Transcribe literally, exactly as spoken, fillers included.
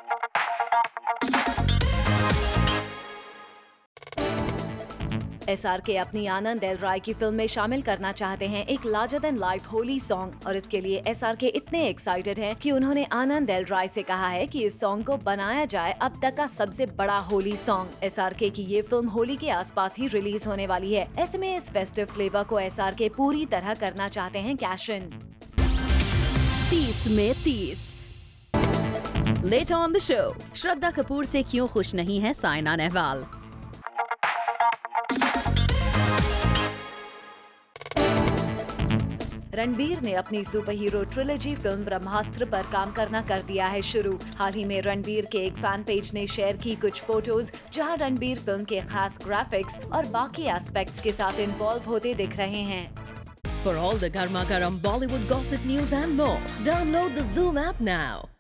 S R के अपनी आनंद L राय की फिल्म में शामिल करना चाहते हैं एक larger than life Holi song, और इसके लिए एस आर के इतने एक्साइटेड हैं कि उन्होंने आनंद एल राय से कहा है कि इस सॉन्ग को बनाया जाए अब तक का सबसे बड़ा होली सॉन्ग। एस आर के की ये फिल्म होली के आसपास ही रिलीज होने वाली है। ऐसे में इस फेस्टिव फ्लेवर को एस आर के पूरी तरह करना चाहते हैं कैश इन। तीस में तीस। Later on the show, Shraddha Kapoor से क्यों खुश नहीं है साइना नेहवाल। रणबीर ने अपनी superhero trilogy film Brahmastra पर काम करना कर दिया है शुरू। हाल ही में रणबीर के एक फैन पेज ने शेयर की कुछ फोटोज जहां रणबीर फिल्म के खास ग्राफिक्स और बाकी एस्पेक्ट्स के साथ इन्वॉल्व होते दिख रहे हैं। For all the garma garam Bollywood gossip news and more, download the Zoom app now.